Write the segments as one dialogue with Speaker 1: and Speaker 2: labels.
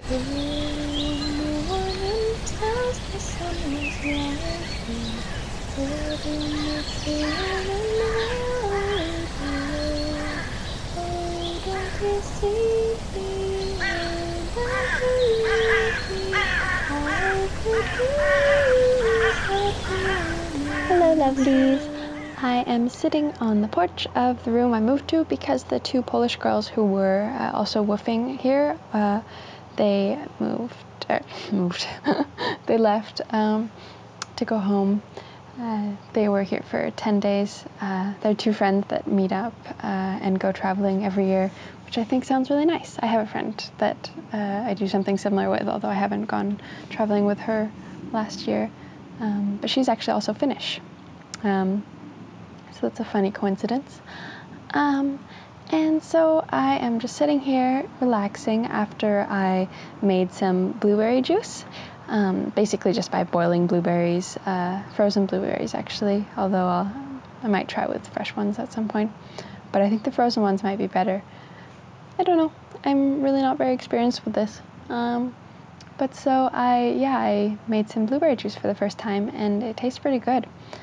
Speaker 1: Hello lovelies! I am sitting on the porch of the room I moved to because the two Polish girls who were also woofing here, they they left to go home. They were here for 10 days. They're two friends that meet up and go traveling every year, which I think sounds really nice. I have a friend that I do something similar with, although I haven't gone traveling with her last year. But she's actually also Finnish. So that's a funny coincidence. And so I am just sitting here relaxing after I made some blueberry juice, basically just by boiling blueberries, frozen blueberries actually, although I might try with fresh ones at some point. But I think the frozen ones might be better. I don't know. I'm really not very experienced with this. But so I made some blueberry juice for the first time, and it tastes pretty good.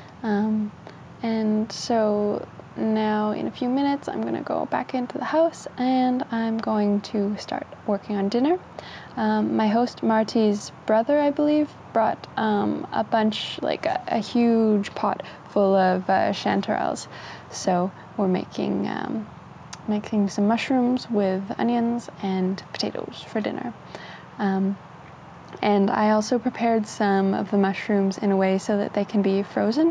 Speaker 1: And so now in a few minutes I'm going to go back into the house and I'm going to start working on dinner. My host Marty's brother, I believe, brought a bunch, like a huge pot full of chanterelles. So we're making some mushrooms with onions and potatoes for dinner. And I also prepared some of the mushrooms in a way so that they can be frozen,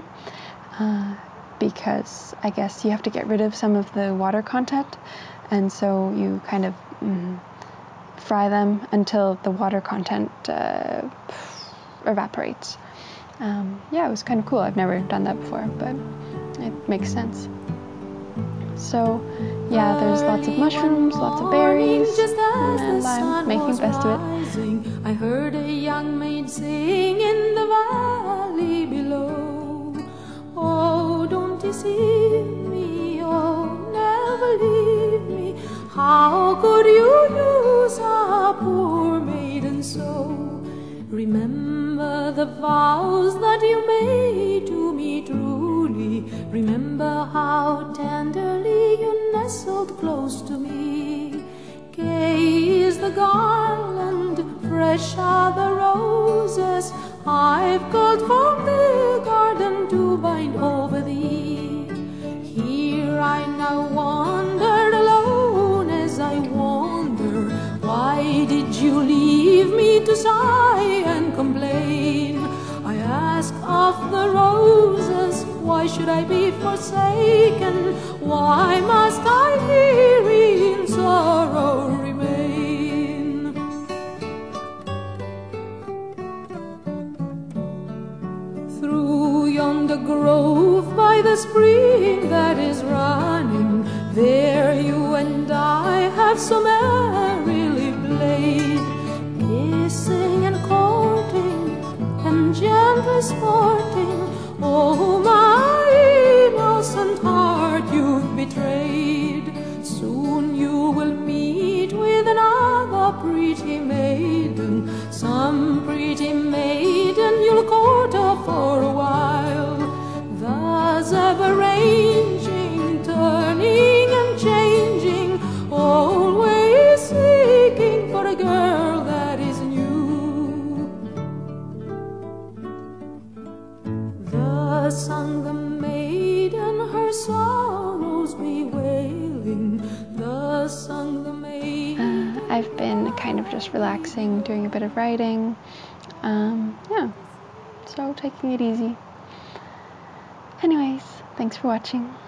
Speaker 1: because I guess you have to get rid of some of the water content, and so you kind of fry them until the water content evaporates. Yeah, it was kind of cool. I've never done that before, but it makes sense. So yeah, there's lots of mushrooms, lots of berries, and I'm making best of it.
Speaker 2: I heard a young maid sing in the valley below. Oh, don't deceive me, oh, never leave me. How could you lose a poor maiden so? Remember the vows that you made to me truly. Remember how tenderly you nestled close to me. Gay is the garland, fresh are the roses I've culled from the garden to bind over thee. Here I now wander alone as I wander. Why did you leave me to sigh and complain? I ask of the roses, why should I be forsaken? Why must I here in sorrow remain? Through yonder grove by the spring that is running, there you and I have so merrily played, kissing and courting and gently sporting. Oh, my innocent heart you've betrayed. Soon you will meet with another pretty maiden, some pretty maiden you'll court her for a while, thus ever ranging, turning and changing, always seeking for a girl that is new. Thus sung the maiden, her sorrows bewailing. Thus sung the maiden.
Speaker 1: I've been kind of just relaxing, doing a bit of writing. Yeah, so taking it easy. Anyways, thanks for watching.